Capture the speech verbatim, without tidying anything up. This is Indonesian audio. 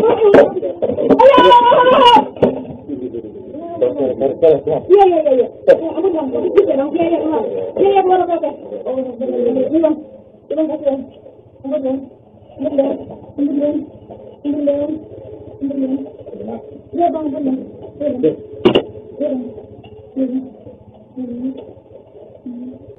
Iya iya iya iya. Aku bilang, aku juga dong. Iya iya keluar. Iya iya keluar oke oke. Oh belum. Belum kasih. Belum belum. Belum belum. Belum belum. Belum belum. Iya bang belum. Belum. Belum. Belum.